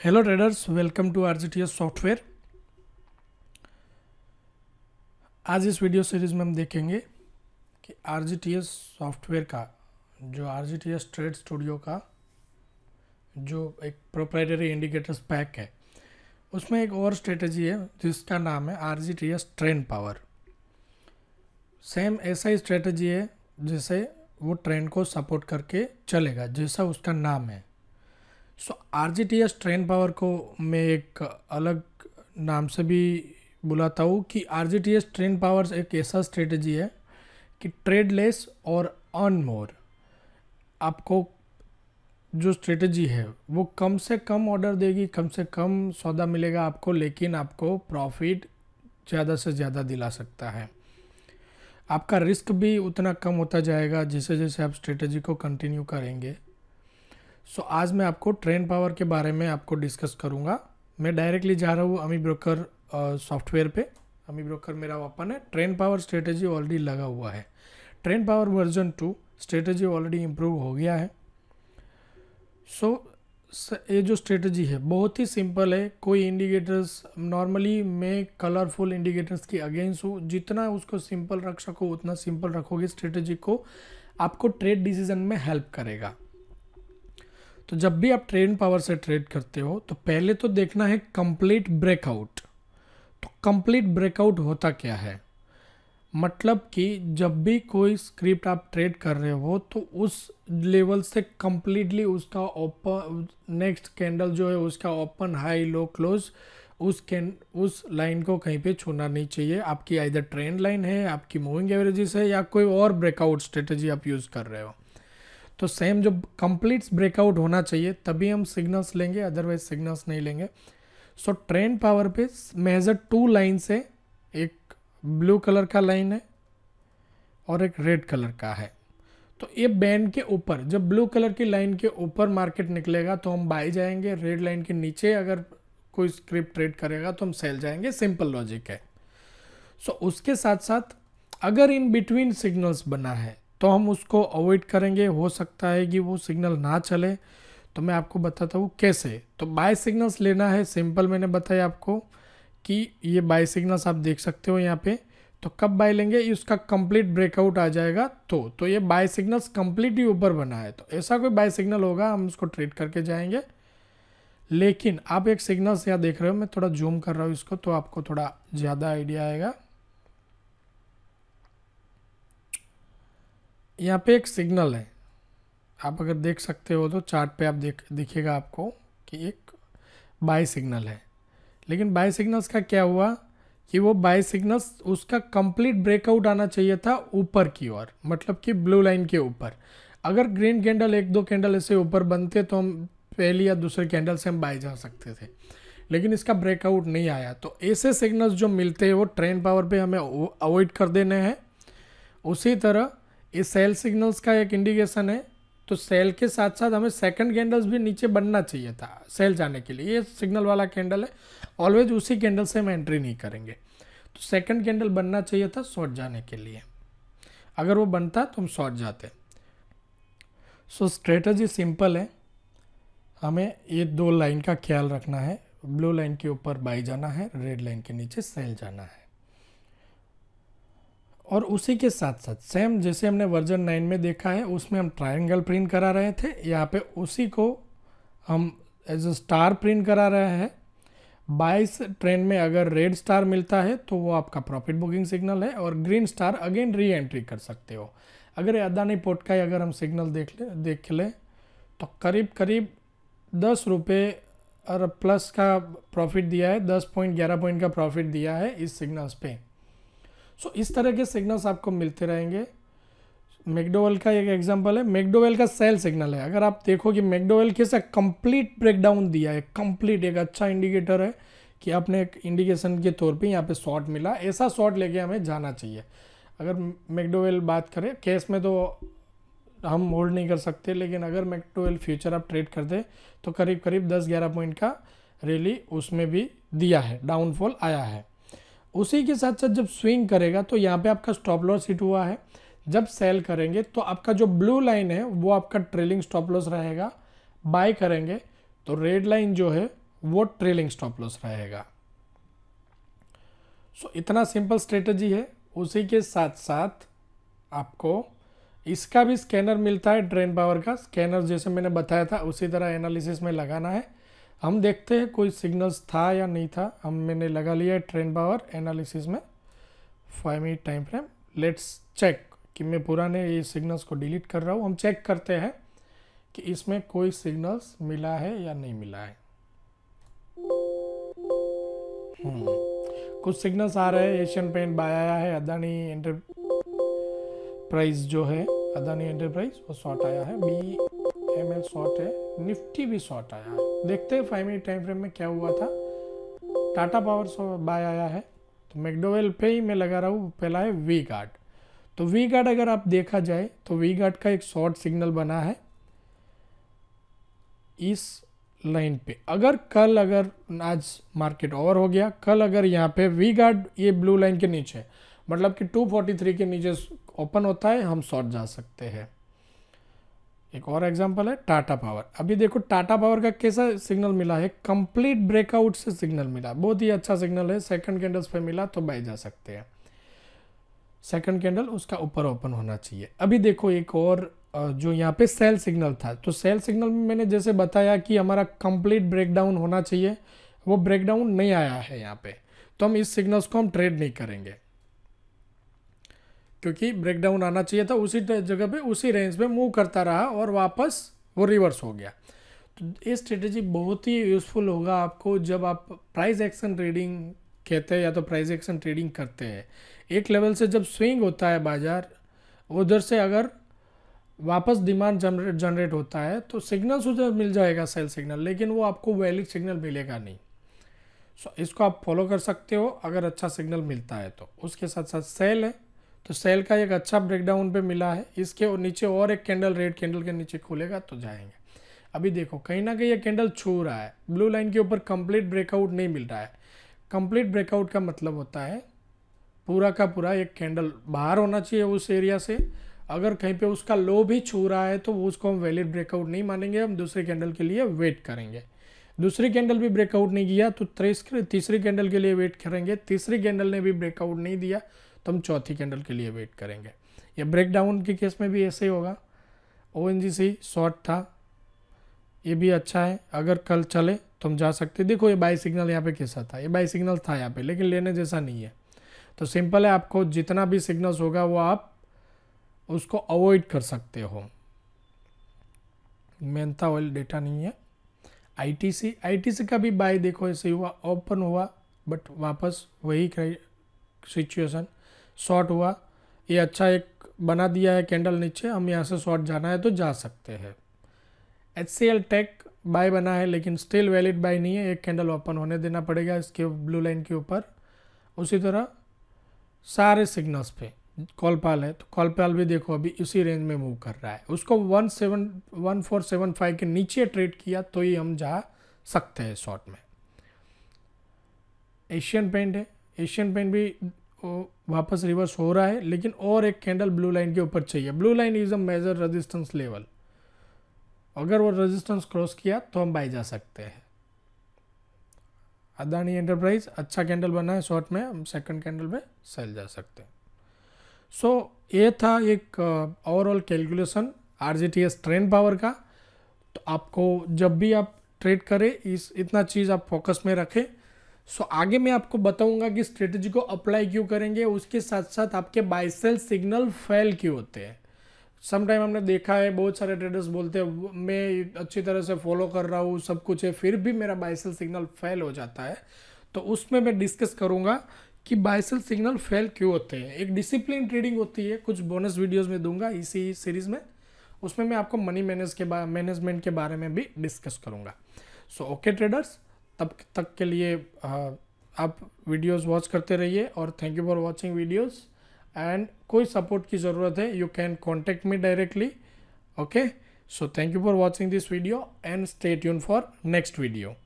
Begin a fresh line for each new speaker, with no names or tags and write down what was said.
Hello traders, welcome to RGTS software. आज इस video series में हम देखेंगे कि RGTS सॉफ्टवेयर का जो RGTS ट्रेड स्टूडियो का जो एक प्रोप्राइटरी इंडिकेटर्स पैक है, उसमें एक और स्ट्रेटजी है जिसका नाम है RGTS ट्रेंड पावर। सेम ऐसा ही स्ट्रेटजी है जिसे वो ट्रेंड को सपोर्ट करके चलेगा, जैसा उसका नाम है। RGTS ट्रेंड पावर को मैं एक अलग नाम से भी बुलाता हूँ कि RGTS ट्रेंड पावर एक ऐसा स्ट्रेटजी है कि ट्रेड लेस और अर्न मोर। आपको जो स्ट्रेटजी है वो कम से कम ऑर्डर देगी, कम से कम सौदा मिलेगा आपको, लेकिन आपको प्रॉफिट ज़्यादा से ज़्यादा दिला सकता है। आपका रिस्क भी उतना कम होता जाएगा जैसे जैसे आप स्ट्रेटजी को कंटिन्यू करेंगे। आज मैं आपको ट्रेंड पावर के बारे में आपको डिस्कस करूंगा। मैं डायरेक्टली जा रहा हूँ अमीब्रोकर सॉफ्टवेयर पे। अमीब्रोकर मेरा ओपन है। ट्रेंड पावर स्ट्रेटजी ऑलरेडी लगा हुआ है। Trend power version 2 strategy already improve हो गया है। ये जो स्ट्रेटजी है बहुत ही सिंपल है। कोई इंडिकेटर्स, नॉर्मली मैं कलरफुल इंडिकेटर्स की अगेंस्ट हूँ। जितना उसको सिंपल रख सको उतना सिंपल रखोगे, स्ट्रेटजी को आपको ट्रेड डिसीजन में हेल्प करेगा। तो जब भी आप ट्रेंड पावर से ट्रेड करते हो तो पहले तो देखना है कंप्लीट ब्रेकआउट। तो कंप्लीट ब्रेकआउट होता क्या है, मतलब कि जब भी कोई स्क्रिप्ट आप ट्रेड कर रहे हो तो उस लेवल से कंप्लीटली उसका ओपन नेक्स्ट कैंडल जो है उसका ओपन हाई लो क्लोज उस लाइन को कहीं पे छूना नहीं चाहिए। आपकी आइदर ट्रेंड लाइन है, आपकी मूविंग एवरेजेस है, या कोई और ब्रेकआउट स्ट्रेटजी आप यूज़ कर रहे हो। तो सेम जो कंप्लीट ब्रेकआउट होना चाहिए तभी हम सिग्नल्स लेंगे, अदरवाइज सिग्नल्स नहीं लेंगे। ट्रेंड पावर पे मेजर 2 लाइन से, एक ब्लू कलर का लाइन है और एक रेड कलर का है। तो ये बैंड के ऊपर, जब ब्लू कलर की लाइन के ऊपर मार्केट निकलेगा तो हम बाई जाएंगे। रेड लाइन के नीचे अगर कोई स्क्रिप्ट ट्रेड करेगा तो हम सेल जाएंगे। सिंपल लॉजिक है। उसके साथ साथ अगर इन बिटवीन सिग्नल्स बना है तो हम उसको अवॉइड करेंगे। हो सकता है कि वो सिग्नल ना चले, तो मैं आपको बताता हूँ कैसे। तो बाय सिग्नल्स लेना है, सिंपल मैंने बताया आपको कि ये बाय सिग्नल्स आप देख सकते हो यहाँ पे। तो कब बाय लेंगे, उसका कंप्लीट ब्रेकआउट आ जाएगा तो ये बाय सिग्नल्स कंप्लीट ही ऊपर बना है, तो ऐसा कोई बाय सिग्नल होगा हम उसको ट्रेड करके जाएंगे। लेकिन आप एक सिग्नल्स यहाँ देख रहे हो, मैं थोड़ा जूम कर रहा हूँ इसको तो आपको थोड़ा ज़्यादा आइडिया आएगा। यहाँ पे एक सिग्नल है, आप अगर देख सकते हो तो चार्ट पे आप दिखेगा आपको कि एक बाय सिग्नल है। लेकिन बाय सिग्नल्स का क्या हुआ कि वो बाय सिग्नल्स उसका कंप्लीट ब्रेकआउट आना चाहिए था ऊपर की ओर, मतलब कि ब्लू लाइन के ऊपर। अगर ग्रीन कैंडल 1-2 कैंडल ऐसे ऊपर बनते तो हम पहली या दूसरे कैंडल से हम बाय जा सकते थे, लेकिन इसका ब्रेकआउट नहीं आया। तो ऐसे सिग्नल्स जो मिलते हैं वो ट्रेंड पावर पे हमें अवॉइड कर देने हैं। उसी तरह ये सेल सिग्नल्स का एक इंडिकेशन है, तो सेल के साथ साथ हमें सेकंड कैंडल्स भी नीचे बनना चाहिए था सेल जाने के लिए। ये सिग्नल वाला कैंडल है, ऑलवेज उसी कैंडल से हम एंट्री नहीं करेंगे। तो सेकंड कैंडल बनना चाहिए था शॉर्ट जाने के लिए, अगर वो बनता तो हम शॉर्ट जाते। स्ट्रेटजी सिंपल है, हमें ये 2 लाइन का ख्याल रखना है। ब्लू लाइन के ऊपर बाई जाना है, रेड लाइन के नीचे सेल जाना है। और उसी के साथ साथ सेम जैसे हमने वर्जन 9 में देखा है, उसमें हम ट्रायंगल प्रिंट करा रहे थे, यहाँ पे उसी को हम एज अ स्टार प्रिंट करा रहे हैं। बाइस ट्रेंड में अगर रेड स्टार मिलता है तो वो आपका प्रॉफिट बुकिंग सिग्नल है, और green star again re entry कर सकते हो। अगर अदानी पोर्ट का अगर हम सिग्नल देख ले तो करीब करीब 10 रुपये और प्लस का प्रॉफिट दिया है, 10.11 पॉइंट का प्रॉफिट दिया है इस सिग्नल्स पे। इस तरह के सिग्नल्स आपको मिलते रहेंगे। मैकडोवेल का एक एग्जांपल है, मैकडोवेल का सेल सिग्नल है। अगर आप देखो कि मैकडोवेल कैसा कंप्लीट ब्रेकडाउन दिया है, कंप्लीट एक अच्छा इंडिकेटर है कि आपने एक इंडिकेशन के तौर पे यहाँ पे शॉर्ट मिला। ऐसा शॉर्ट लेके हमें जाना चाहिए। अगर मैकडोवेल बात करें, कैश में तो हम होल्ड नहीं कर सकते, लेकिन अगर मैकडोवेल फ्यूचर आप ट्रेड करते तो करीब करीब 10-11 पॉइंट का रैली उसमें भी दिया है, डाउनफॉल आया है। उसी के साथ साथ जब स्विंग करेगा तो यहाँ पे आपका स्टॉप लॉस हिट हुआ है। जब सेल करेंगे तो आपका जो ब्लू लाइन है वो आपका ट्रेलिंग स्टॉप लॉस रहेगा। बाय करेंगे तो रेड लाइन जो है वो ट्रेलिंग स्टॉप लॉस रहेगा। सो इतना सिंपल स्ट्रेटजी है। उसी के साथ साथ आपको इसका भी स्कैनर मिलता है, ट्रेंड पावर का स्कैनर जैसे मैंने बताया था उसी तरह एनालिसिस में लगाना है। हम देखते हैं कोई सिग्नल्स था या नहीं था। मैंने लगा लिया है ट्रेंड पावर एनालिसिस में 5 minute time frame. Let's check कि मैं पुराने ये सिग्नल्स को डिलीट कर रहा हूँ। हम चेक करते हैं कि इसमें कोई सिग्नल्स मिला है या नहीं मिला है। कुछ सिग्नल्स आ रहे हैं। एशियन पेंट बाय आया है, अदानी एंटरप्राइज जो है, अदानी एंटरप्राइज वो शॉर्ट आया है, BML शॉर्ट है, निफ्टी भी शॉर्ट आया है। देखते हैं 5 मिनट टाइम फ्रेम में क्या हुआ था। टाटा पावर बाय आया है, तो मैकडोवेल पे ही मैं लगा रहा हूँ। पहला है वी गार्ड। तो वी गार्ड अगर आप देखा जाए तो वी गार्ड का एक शॉर्ट सिग्नल बना है इस लाइन पे। अगर कल अगर आज मार्केट ओवर हो गया, कल अगर यहाँ पे वी गार्ड ये ब्लू लाइन के नीचे मतलब कि 243 के नीचे ओपन होता है, हम शॉर्ट जा सकते हैं। एक और एग्जांपल है टाटा पावर। अभी देखो टाटा पावर का कैसा सिग्नल मिला है, कंप्लीट ब्रेकआउट से सिग्नल मिला, बहुत ही अच्छा सिग्नल है। सेकंड कैंडल्स पे मिला तो बाय जा सकते हैं। सेकंड कैंडल उसका ऊपर ओपन होना चाहिए। अभी देखो एक और जो यहाँ पे सेल सिग्नल था, तो सेल सिग्नल में मैंने जैसे बताया कि हमारा कंप्लीट ब्रेकडाउन होना चाहिए, वो ब्रेकडाउन नहीं आया है यहाँ पे, तो हम इस सिग्नल्स को हम ट्रेड नहीं करेंगे क्योंकि ब्रेकडाउन आना चाहिए था। उसी जगह पे उसी रेंज पे मूव करता रहा और वापस वो रिवर्स हो गया। तो ये स्ट्रेटेजी बहुत ही यूज़फुल होगा आपको जब आप प्राइस एक्शन ट्रेडिंग कहते हैं या तो प्राइस एक्शन ट्रेडिंग करते हैं। एक लेवल से जब स्विंग होता है बाजार, उधर से अगर वापस डिमांड जनरेट होता है तो सिग्नल्स उधर मिल जाएगा सेल सिग्नल, लेकिन वो आपको वैलिड सिग्नल मिलेगा नहीं। सो इसको आप फॉलो कर सकते हो अगर अच्छा सिग्नल मिलता है तो। उसके साथ साथ सेल है, तो सेल का एक अच्छा ब्रेकडाउन पे मिला है। इसके नीचे और एक कैंडल रेड कैंडल के नीचे खुलेगा तो जाएंगे। अभी देखो कहीं ना कहीं ये कैंडल छू रहा है, ब्लू लाइन के ऊपर कंप्लीट ब्रेकआउट नहीं मिल रहा है। कंप्लीट ब्रेकआउट का मतलब होता है पूरा का पूरा एक कैंडल बाहर होना चाहिए उस एरिया से। अगर कहीं पे उसका लो भी छू रहा है तो उसको हम वैलिड ब्रेकआउट नहीं मानेंगे, हम दूसरी कैंडल के लिए वेट करेंगे। दूसरी कैंडल भी ब्रेकआउट नहीं किया तो तीसरी कैंडल के लिए वेट करेंगे। तीसरी कैंडल ने भी ब्रेकआउट नहीं दिया तो हम चौथी कैंडल के लिए वेट करेंगे। या ब्रेकडाउन के केस में भी ऐसे ही होगा। ONGC शॉर्ट था, ये भी अच्छा है, अगर कल चले तो हम जा सकते। देखो ये बाई सिग्नल यहाँ पे कैसा था, ये बाई सिग्नल था यहाँ पे, लेकिन लेने जैसा नहीं है। तो सिंपल है, आपको जितना भी सिग्नल्स होगा वो आप उसको अवॉइड कर सकते हो। मेहनता ऑयल डेटा नहीं है। ITC का भी बाय देखो ऐसे हुआ, ओपन हुआ बट वापस वही सिचुएशन, शॉर्ट हुआ। ये अच्छा एक बना दिया है कैंडल नीचे, हम यहाँ से शॉर्ट जाना है तो जा सकते हैं। HCL टेक बाय बना है लेकिन स्टिल वैलिड बाय नहीं है, एक कैंडल ओपन होने देना पड़ेगा इसके ब्लू लाइन के ऊपर। उसी तरह सारे सिग्नल्स पे कॉलपाल है, तो कॉलपाल भी देखो अभी इसी रेंज में मूव कर रहा है। उसको 1475 के नीचे ट्रेड किया तो ही हम जा सकते हैं शॉर्ट में। एशियन पेंट है, एशियन पेंट भी वापस रिवर्स हो रहा है, लेकिन और एक कैंडल ब्लू लाइन के ऊपर चाहिए। Blue line is a major resistance level, अगर वो रेजिस्टेंस क्रॉस किया तो हम बाय जा सकते हैं। अदानी एंटरप्राइज अच्छा कैंडल बना है शॉर्ट में, हम सेकंड कैंडल में सेल जा सकते हैं। सो ये था एक overall calculation RGTS trend power का। तो आपको जब भी आप ट्रेड करें इतना चीज़ आप फोकस में रखें। सो आगे मैं आपको बताऊंगा कि स्ट्रेटजी को अप्लाई क्यों करेंगे, उसके साथ साथ आपके बाय सेल सिग्नल फेल क्यों होते हैं। समटाइम हमने देखा है बहुत सारे ट्रेडर्स बोलते हैं मैं अच्छी तरह से फॉलो कर रहा हूँ, सब कुछ है, फिर भी मेरा बाय सेल सिग्नल फेल हो जाता है। तो उसमें मैं डिस्कस करूँगा कि बाय सेल सिग्नल फेल क्यों होते हैं। एक डिसिप्लिन ट्रेडिंग होती है, कुछ बोनस वीडियोस में दूंगा इसी सीरीज़ में, उसमें मैं आपको मनी मैनेजमेंट के बारे में भी डिस्कस करूँगा। सो ओके ट्रेडर्स, तब तक के लिए आप वीडियोस वॉच करते रहिए और thank you for watching videos. And कोई सपोर्ट की ज़रूरत है you can contact me directly. Okay, so thank you for watching this video and stay tune for next video.